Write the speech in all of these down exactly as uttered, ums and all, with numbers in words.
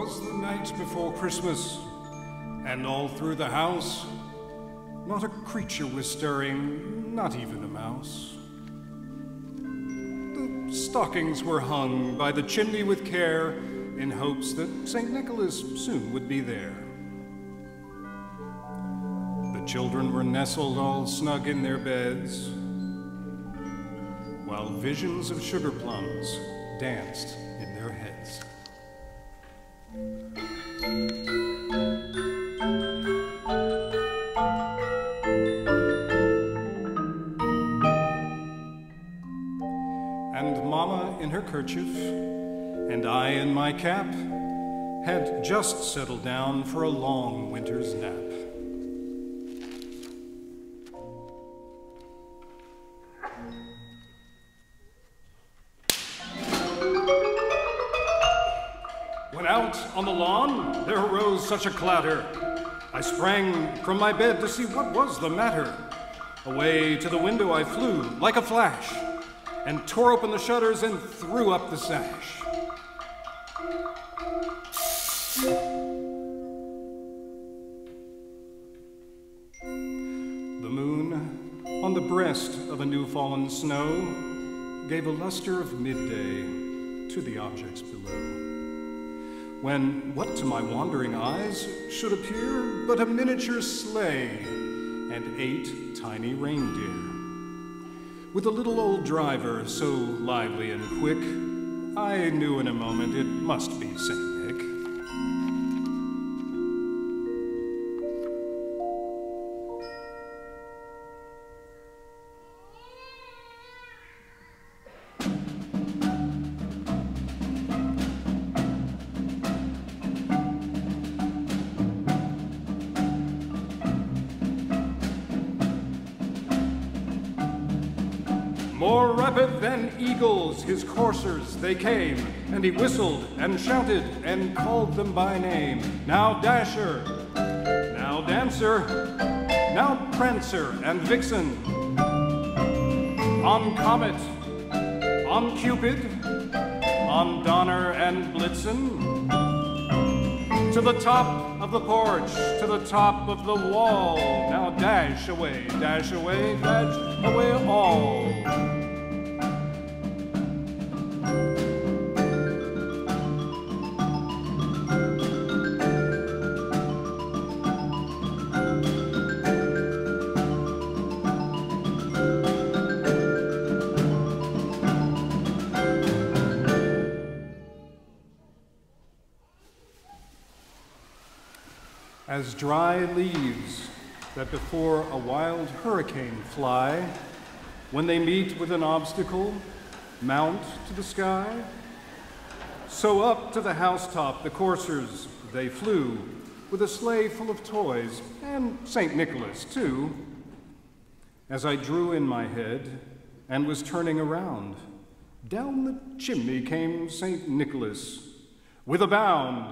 was the night before Christmas, and all through the house, not a creature was stirring, not even a mouse. The stockings were hung by the chimney with care, in hopes that Saint Nicholas soon would be there. The children were nestled all snug in their beds, while visions of sugar plums danced in their heads. And Mama in her kerchief, and I in my cap, had just settled down for a long winter's nap. When out on the lawn, there arose such a clatter. I sprang from my bed to see what was the matter. Away to the window I flew like a flash, and tore open the shutters and threw up the sash. The moon, on the breast of a new-fallen snow, gave a luster of midday to the objects below. When what to my wandering eyes should appear but a miniature sleigh and eight tiny reindeer. With a little old driver so lively and quick, I knew in a moment it must be Saint Nick. More rapid than eagles, his coursers, they came, and he whistled and shouted and called them by name. Now Dasher, now Dancer, now Prancer and Vixen. On Comet, on Cupid, on Donner and Blitzen. To the top of the porch, to the top of the wall. Now dash away, dash away, dash away all. As dry leaves that before a wild hurricane fly, when they meet with an obstacle, mount to the sky, so up to the housetop the coursers they flew, with a sleigh full of toys, and Saint Nicholas too. As I drew in my head and was turning around, down the chimney came Saint Nicholas with a bound.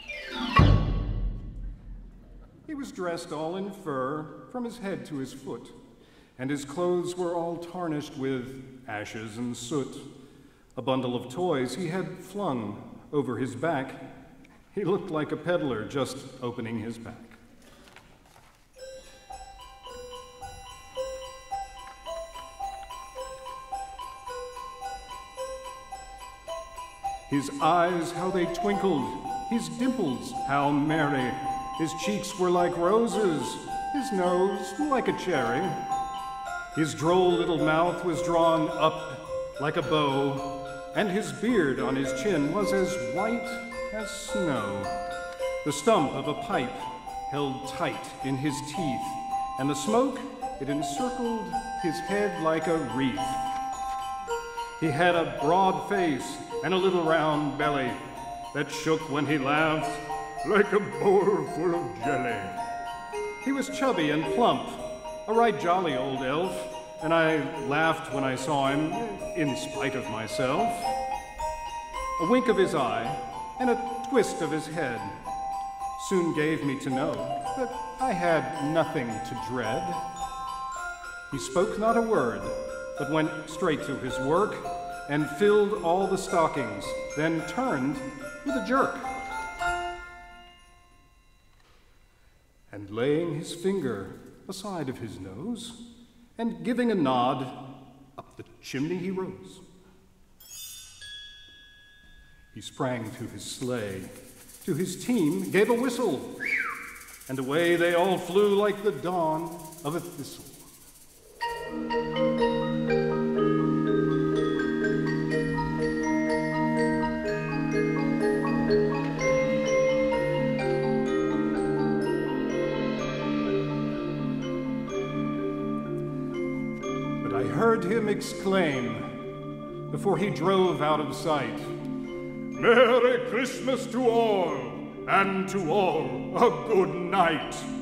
He was dressed all in fur from his head to his foot, and his clothes were all tarnished with ashes and soot. A bundle of toys he had flung over his back. He looked like a peddler just opening his pack. His eyes, how they twinkled, his dimples, how merry. His cheeks were like roses, his nose like a cherry. His droll little mouth was drawn up like a bow, and his beard on his chin was as white as snow. The stump of a pipe held tight in his teeth, and the smoke, it encircled his head like a wreath. He had a broad face and a little round belly that shook when he laughed like a bowl full of jelly. He was chubby and plump, a right jolly old elf, and I laughed when I saw him, in spite of myself. A wink of his eye and a twist of his head soon gave me to know that I had nothing to dread. He spoke not a word, but went straight to his work and filled all the stockings, then turned with a jerk. laying his finger aside of his nose, and giving a nod, up the chimney he rose. He sprang to his sleigh, to his team gave a whistle, and away they all flew like the dawn of a thistle. But I heard him exclaim, before he drove out of sight, "Merry Christmas to all, and to all a good night."